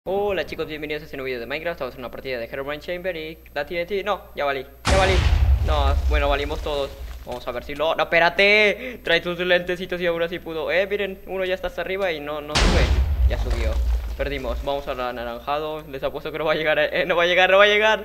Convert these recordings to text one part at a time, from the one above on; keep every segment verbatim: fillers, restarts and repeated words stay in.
Hola chicos, bienvenidos a este nuevo video de Minecraft. Estamos en una partida de Herobrine Chamber y la T N T. No, ya valí, ya valí. No, bueno, valimos todos. Vamos a ver si lo... No, espérate. Trae tus lentecitos y aún así pudo. Eh, miren, uno ya está hasta arriba y no, no sube. Ya subió. Perdimos, vamos al anaranjado. Les apuesto que no va a llegar, eh, no va a llegar, no va a llegar.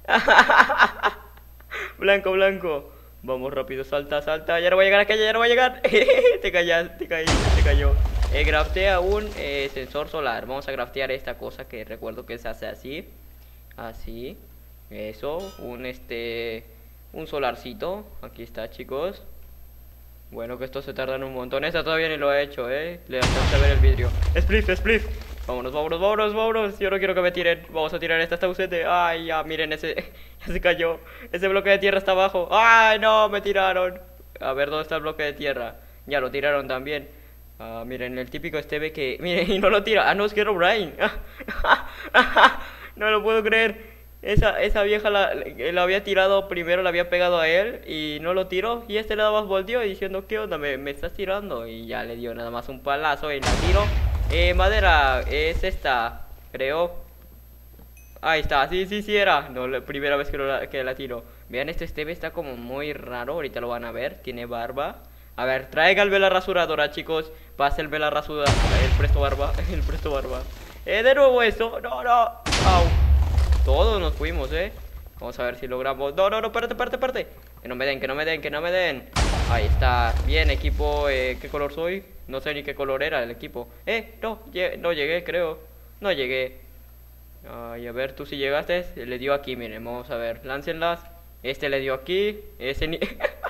Blanco, blanco. Vamos rápido, salta, salta. Ya no va a llegar aquella, ya no va a llegar. Te callas, te caí, te cayó. Eh, craftea un eh, sensor solar. Vamos a craftear esta cosa que recuerdo que se hace así. Así. Eso. Un este. Un solarcito. Aquí está, chicos. Bueno, que esto se tarda en un montón. Esta todavía ni lo ha hecho, eh. Le alcanza a ver el vidrio. Spliff, spliff. Vámonos, vámonos, vámonos, vámonos. Yo no quiero que me tiren. Vamos a tirar esta, esta ausente. Ay, ya, miren, ese. Ya se cayó. Ese bloque de tierra está abajo. Ay, no, me tiraron. A ver, ¿dónde está el bloque de tierra? Ya lo tiraron también. Ah, miren, el típico este ve que... Miren, y no lo tira. Ah, no, es que Herobrine. No lo puedo creer. Esa, esa vieja la, la había tirado primero, la había pegado a él y no lo tiró. Y este le daba volteo diciendo, ¿qué onda? Me, me estás tirando. Y ya le dio nada más un palazo y la tiro. Eh, madera, es esta, creo. Ahí está, sí, sí, sí era. No, la primera vez que, lo, que la tiro. Vean, este Steve está como muy raro. Ahorita lo van a ver, tiene barba. A ver, traiga el vela rasuradora, chicos. Pase el vela rasuradora. El presto barba. El presto barba. Eh, de nuevo eso. No, no. Au. Todos nos fuimos, eh. Vamos a ver si logramos. No, no, no, espérate, espérate, espérate. Que no me den, que no me den, que no me den. Ahí está. Bien, equipo. Eh, ¿qué color soy? No sé ni qué color era el equipo. Eh, no, no llegué, creo. No llegué. Ay, a ver, tú si llegaste. Le dio aquí, miren, vamos a ver. Láncenlas. Este le dio aquí. Ese ni.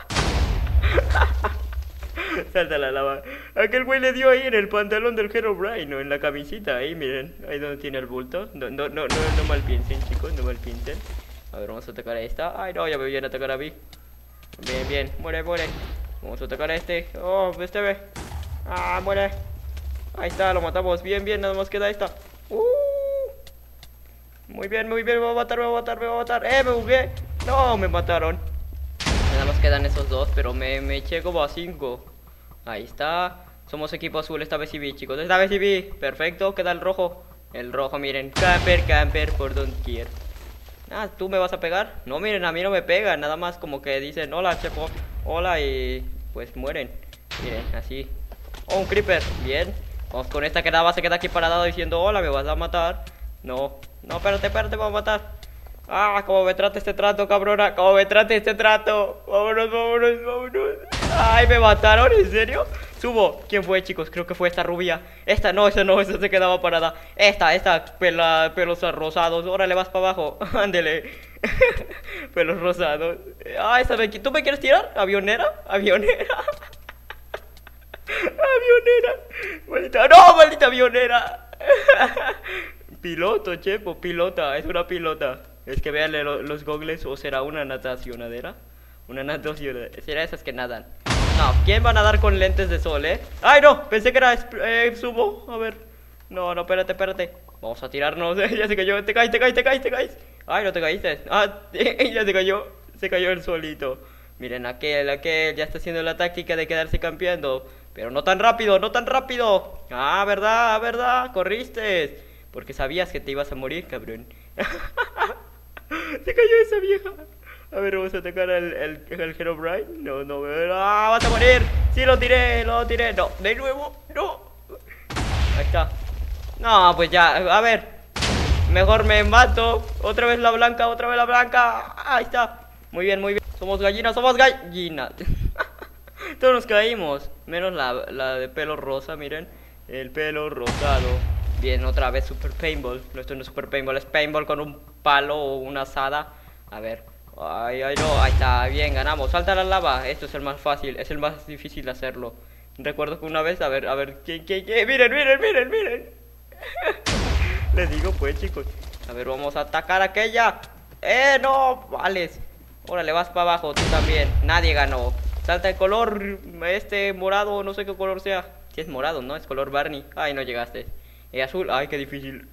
Salta la lava. Aquel güey le dio ahí en el pantalón del Herobrine, o en la camisita, ahí miren, ahí donde tiene el bulto. No, no, no, no, no mal piensen, chicos, no mal piensen. A ver, vamos a atacar a esta. Ay, no, ya me viene a atacar a mí. Bien, bien, muere, muere. Vamos a atacar a este. Oh, este ve. Ah, muere. Ahí está, lo matamos. Bien, bien, nada más queda esta. Uh. Muy bien, muy bien, me va a matar, me va a matar, me va a matar. Eh, me bugué. No, me mataron. Nada más quedan esos dos, pero me, me eché como a cinco. Ahí está. Somos equipo azul, esta vez sí vi, chicos. Esta vez sí vi. Perfecto, queda el rojo. El rojo, miren. Camper, camper, por donde quiera. Ah, ¿tú me vas a pegar? No, miren, a mí no me pegan. Nada más como que dicen, hola, chepo. Hola, y pues mueren. Miren, así. Oh, un creeper. Bien. Vamos con esta que nada más se queda aquí parada diciendo, hola, me vas a matar. No, no, espérate, espérate, me voy a matar. Ah, cómo me trata este trato, cabrona. Cómo me trata este trato. Vámonos, vámonos, vámonos. Ay, me mataron, ¿en serio? Subo. ¿Quién fue, chicos? Creo que fue esta rubia. Esta no, esa no, esa se quedaba parada. Esta, esta, pela, pelos rosados. Órale, vas para abajo. Ándele. Pelos rosados. Ah, esa me... ¿Tú me quieres tirar? ¿Avionera? ¿Avionera? Avionera. Maldita... ¡No, maldita avionera! Piloto, chepo, pilota. Es una pilota. Es que veanle lo, los gogles. ¿O será una natacionadera? Una natacionadera. ¿Será esas que nadan? No, ¿quién va a nadar con lentes de sol, eh? ¡Ay, no! Pensé que era eh, sumo. A ver. No, no, espérate, espérate. Vamos a tirarnos. Ya se cayó. Te caes, te caes, te caes, te caes. Ay, no te caíste. Ah, ya se cayó. Se cayó él solito. Miren, aquel, aquel ya está haciendo la táctica de quedarse campeando. Pero no tan rápido, no tan rápido. Ah, verdad, verdad. Corriste. Porque sabías que te ibas a morir, cabrón. Se cayó esa vieja. A ver, vamos a atacar al, al, al Herobrine. No, no, ah, vas a morir. Sí, lo tiré, lo tiré. No, de nuevo, no. Ahí está. No, pues ya, a ver. Mejor me mato. Otra vez la blanca, otra vez la blanca. Ahí está. Muy bien, muy bien. Somos gallinas, somos gallinas. Todos nos caímos. Menos la, la de pelo rosa, miren. El pelo rosado. Bien, otra vez Super Paintball. No, esto no es Super Paintball, es Paintball con un palo o una asada. A ver. Ay, ay, no, ahí está, bien, ganamos. Salta la lava, esto es el más fácil. Es el más difícil hacerlo. Recuerdo que una vez, a ver, a ver, ¿quién, quién, quién? Miren, miren, miren, miren. Les digo pues, chicos. A ver, vamos a atacar a aquella. Eh, no, vales. Órale, vas para abajo, tú también. Nadie ganó. Salta el color, este, morado, no sé qué color sea. Si es morado, ¿no? Es color Barney. Ay, no llegaste. Eh, azul, ay, qué difícil.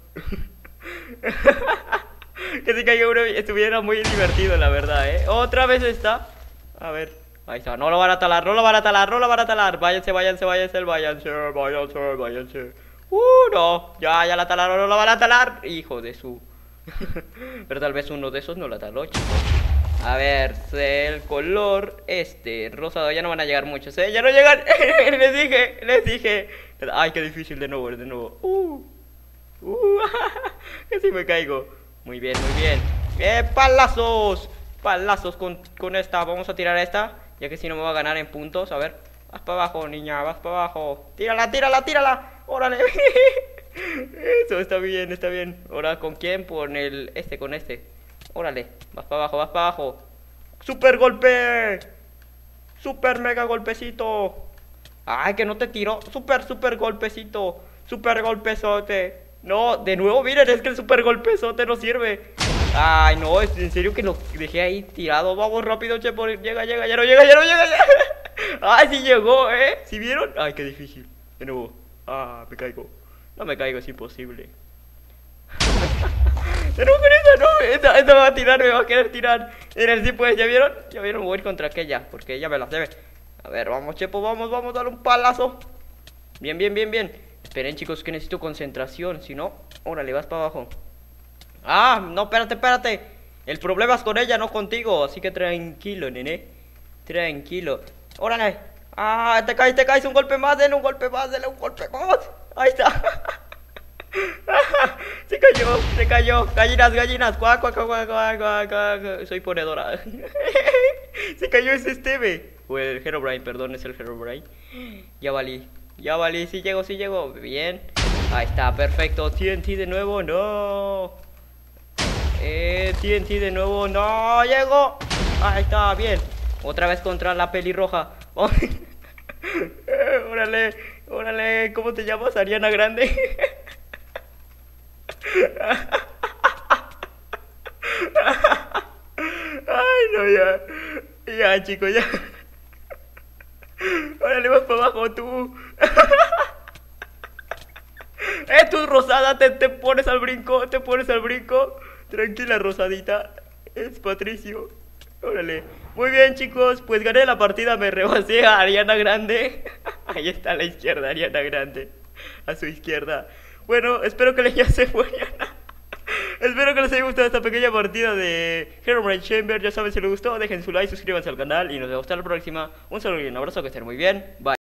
Que si cayó uno, estuviera muy divertido, la verdad, eh. Otra vez está. A ver, ahí está, no lo van a talar, no lo van a talar, no lo van a talar. Váyanse, váyanse, váyanse, váyanse, váyanse, váyanse. Uh, no. Ya, ya la talaron, no la van a talar. Hijo de su. Pero tal vez uno de esos no la taló, chicos. A ver, el color este, rosado, ya no van a llegar muchos, ¿eh? Ya no llegan. Les dije, les dije. Ay, qué difícil, de nuevo, de nuevo. Uh, uh, casi me caigo. Muy bien, muy bien. ¡Eh, palazos! Palazos con, con esta. Vamos a tirar esta, ya que si no me va a ganar en puntos. A ver, vas para abajo, niña, vas para abajo. Tírala, tírala, tírala. Órale. Eso está bien, está bien. Ahora, ¿con quién? Con el este, con este. Órale, vas para abajo, vas para abajo. ¡Super golpe! ¡Super mega golpecito! ¡Ay, que no te tiró! ¡Super, super golpecito! ¡Super golpezote! No, de nuevo, miren, es que el super golpezote no sirve. Ay, no, es en serio que lo dejé ahí tirado. Vamos rápido, Chepo. Llega, llega, ya no llega, ya no llega, ya. Ay, sí llegó, ¿eh? ¿Sí vieron? Ay, qué difícil. De nuevo. Ah, me caigo. No me caigo, es imposible. De nuevo con esa, no. Esta, esta me va a tirar, me va a querer tirar. Miren, sí, pues, ¿ya vieron? Ya vieron, voy a ir contra aquella, porque ella me la debe. A ver, vamos, Chepo, vamos, vamos, dale un palazo. Bien, bien, bien, bien. Esperen, chicos, que necesito concentración. Si no, órale, vas para abajo. Ah, no, espérate, espérate. El problema es con ella, no contigo. Así que tranquilo, nene. Tranquilo. Órale. Ah, te caes, te caes. Un golpe más, denle un golpe más, denle un golpe más. Ahí está. Se cayó, se cayó. Gallinas, gallinas. Cuac, cuac, cuac, cuac, cuac, cuac. Soy ponedora. Se cayó ese Steve. O el Herobrine, perdón, es el Herobrine. Ya valí. Ya valí, sí llego, sí llego. Bien. Ahí está, perfecto. T N T de nuevo, no. Eh, T N T de nuevo, no. Llego. Ahí está, bien. Otra vez contra la pelirroja. Órale, órale. ¿Cómo te llamas? Ariana Grande. Ay, no, ya. Ya, chicos, ya. Órale, vas para abajo tú. Eh, tú, Rosada, te, te pones al brinco, te pones al brinco. Tranquila, Rosadita. Es Patricio. Órale. Muy bien, chicos, pues gané la partida, me rebasé a Ariana Grande. Ahí está a la izquierda, Ariana Grande. A su izquierda. Bueno, espero que les ya se vayan. Espero que les haya gustado esta pequeña partida de Herobrine Chamber. Ya saben, si les gustó, dejen su like, suscríbanse al canal y nos vemos hasta la próxima. Un saludo y un abrazo, que estén muy bien. Bye.